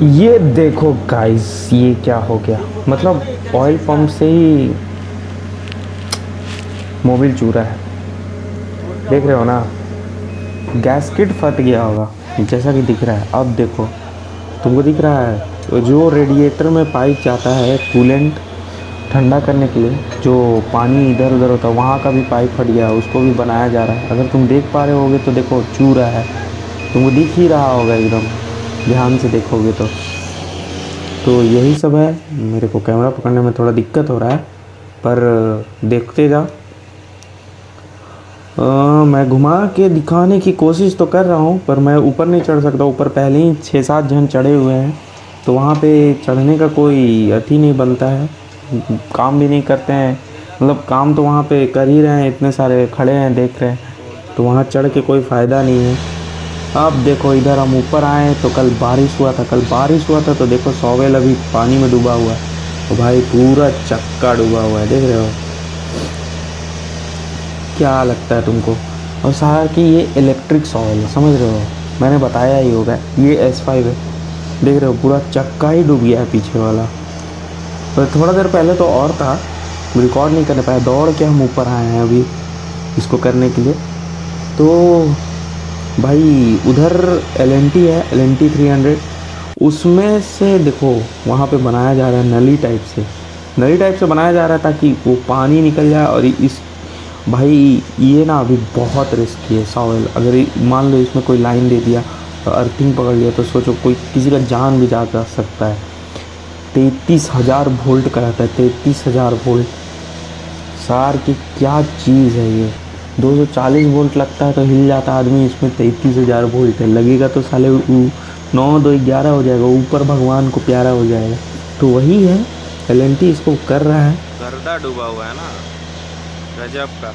ये देखो गाइस, ये क्या हो गया। मतलब ऑयल पंप से ही मोबिल चूरा है। देख रहे हो ना, गैसकेट फट गया होगा जैसा कि दिख रहा है। अब देखो, तुमको दिख रहा है जो रेडिएटर में पाइप जाता है कूलेंट ठंडा करने के लिए, जो पानी इधर उधर होता है, वहाँ का भी पाइप फट गया है, उसको भी बनाया जा रहा है। अगर तुम देख पा रहे होगे तो देखो, चू रहा है, तुमको दिख ही रहा होगा एकदम ध्यान से देखोगे तो यही सब है। मेरे को कैमरा पकड़ने में थोड़ा दिक्कत हो रहा है, पर देखते जाओ। मैं घुमा के दिखाने की कोशिश तो कर रहा हूँ, पर मैं ऊपर नहीं चढ़ सकता। ऊपर पहले ही 6-7 जन चढ़े हुए हैं, तो वहाँ पे चढ़ने का कोई अति नहीं बनता है। काम भी नहीं करते हैं, मतलब काम तो वहाँ पे कर ही रहे हैं, इतने सारे खड़े हैं देख रहे हैं, तो वहाँ चढ़ के कोई फ़ायदा नहीं है। अब देखो, इधर हम ऊपर आए तो कल बारिश हुआ था, तो देखो सॉवेल अभी पानी में डूबा हुआ है। तो भाई पूरा चक्का डूबा हुआ है, देख रहे हो। क्या लगता है तुमको? और सारा कि ये इलेक्ट्रिक सॉइल है, समझ रहे हो, मैंने बताया ही होगा। ये S5 है, देख रहे हो पूरा चक्का ही डूब गया है पीछे वाला। पर थोड़ा देर पहले तो और था, रिकॉर्ड नहीं करने पाया, दौड़ के हम ऊपर आए हैं अभी इसको करने के लिए। तो भाई उधर LNT है, LNT 300, उसमें से देखो वहाँ पे बनाया जा रहा है नली टाइप से बनाया जा रहा है, ताकि वो पानी निकल जाए। और इस भाई ये ना अभी बहुत रिस्की है सॉइल। अगर मान लो इसमें कोई लाइन दे दिया तो अर्थिंग पकड़ लिया, तो सोचो कोई किसी का जान भी जा सकता है। 33,000 वोल्ट का रहता है, 33,000 वोल्ट। सार की क्या चीज़ है ये। 240 वोल्ट लगता है तो हिल जाता आदमी, इसमें 33,000 वोल्ट है। लगेगा तो साले 9 2 11 हो जाएगा, ऊपर भगवान को प्यारा हो जाएगा। तो वही है, LNT इसको कर रहा है। गर्दा डूबा हुआ है ना, गजब का।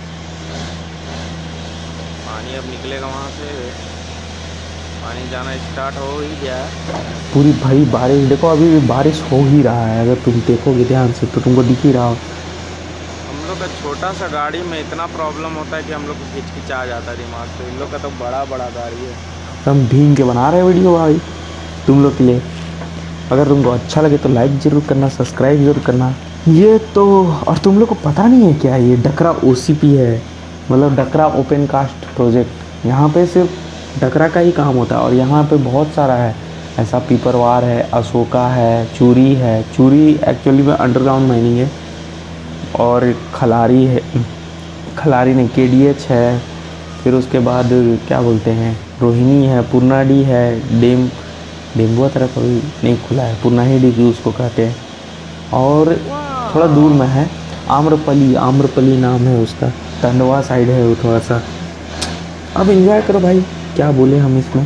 पानी अब निकलेगा वहाँ से, पानी जाना स्टार्ट हो ही गया है। पूरी भाई बारिश देखो, अभी भी बारिश हो ही रहा है। अगर तुम देखोगे ध्यान से तो तुमको दिख ही रहा हो। हम लोग का छोटा सा गाड़ी में इतना प्रॉब्लम होता है कि हम लोग को हिचकिचा जाता है दिमाग से। इन लोग का तो बड़ा बड़ा गाड़ी है। हम भीम के बना रहे हैं वीडियो भाई तुम लोग के लिए। अगर तुमको अच्छा लगे तो लाइक ज़रूर करना, सब्सक्राइब ज़रूर करना। ये तो, और तुम लोग को पता नहीं है क्या, ये डकरा OCP है, मतलब डकरा ओपन कास्ट प्रोजेक्ट। यहाँ पे सिर्फ डकरा का ही काम होता है, और यहाँ पे बहुत सारा है ऐसा। पीपरवार है, अशोका है, चूरी है। चूरी एक्चुअली में अंडरग्राउंड माइनिंग है। और खलारी है, खलारी नहीं, KDH है। फिर उसके बाद क्या बोलते हैं, रोहिणी है, पुरनाडी है, डेम्बुआ तरफ अभी नहीं खुला है, पुरनाही की उसको कहते हैं। और थोड़ा दूर में है आम्रपली नाम है उसका, टंडवा साइड है वो थोड़ा सा। अब एंजॉय करो भाई, क्या बोले हम इसमें।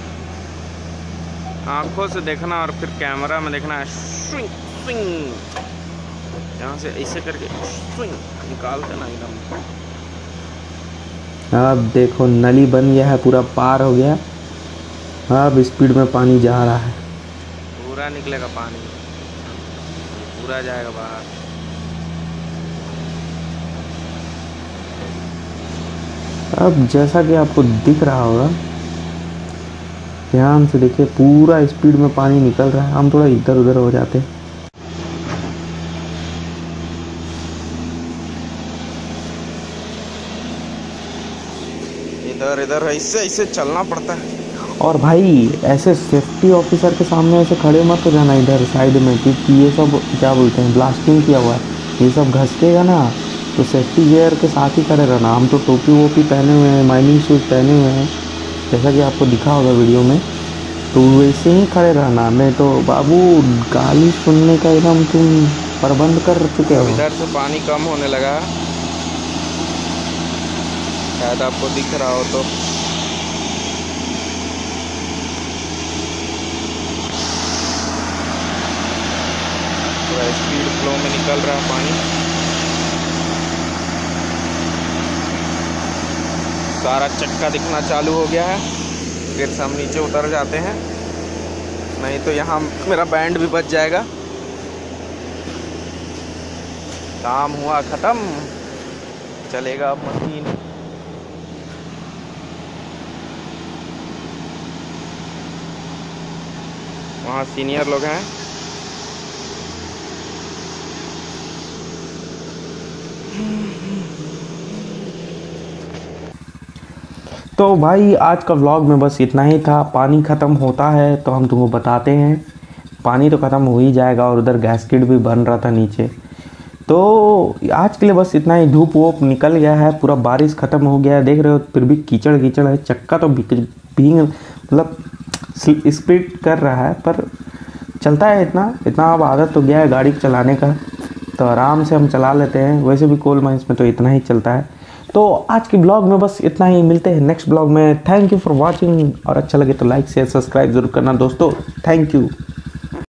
आंखों से देखना और फिर कैमरा में देखना है। स्विंग स्विंग, यहाँ से ऐसे करके स्विंग निकाल देना एकदम। अब देखो नली बन गया है, पूरा पार हो गया। अब स्पीड में पानी जा रहा है। पूरा निकलेगा पानी, पूरा जाएगा बाहर। अब जैसा कि आपको दिख रहा होगा, ध्यान से देखिए, पूरा स्पीड में पानी निकल रहा है। हम थोड़ा इधर उधर हो जाते। इधर इधर ऐसे ऐसे चलना पड़ता है। और भाई ऐसे सेफ्टी ऑफिसर के सामने ऐसे खड़े मत हो जाना इधर साइड में, क्योंकि ये सब क्या बोलते हैं, ब्लास्टिंग किया हुआ है। ये सब घसकेगा ना, तो सेफ्टी गियर के साथ ही खड़े रहना। हम तो टोपी वोपी पहने हुए हैं, माइनिंग शूज़ पहने हुए हैं, जैसा कि आपको दिखा होगा वीडियो में। तो वैसे ही खड़े रहना, नहीं तो बाबू गाली सुनने का एकदम तुम प्रबंध कर चुके अब हो। इधर से पानी कम होने लगा, शायद आपको दिख रहा हो तो। पूरा स्पीड फ्लो में निकल रहा है पानी, सारा चक्का दिखना चालू हो गया है। फिर से हम नीचे उतर जाते हैं, नहीं तो यहाँ मेरा बैंड भी बच जाएगा। काम हुआ ख़त्म, चलेगा अब मशीन। वहाँ सीनियर लोग हैं। तो भाई आज का व्लॉग में बस इतना ही था। पानी ख़त्म होता है तो हम तुमको बताते हैं। पानी तो ख़त्म हो ही जाएगा और उधर गैसकेट भी बन रहा था नीचे। तो आज के लिए बस इतना ही। धूप वूप निकल गया है, पूरा बारिश ख़त्म हो गया है, देख रहे हो। फिर भी कीचड़ कीचड़ है, चक्का तो भीग मतलब स्पीड कर रहा है, पर चलता है इतना इतना। अब आदत तो गया है गाड़ी चलाने का, तो आराम से हम चला लेते हैं। वैसे भी कोल माइंस में तो इतना ही चलता है। तो आज के ब्लॉग में बस इतना ही। मिलते हैं नेक्स्ट ब्लॉग में। थैंक यू फॉर वॉचिंग, और अच्छा लगे तो लाइक शेयर सब्सक्राइब जरूर करना दोस्तों। Thank you.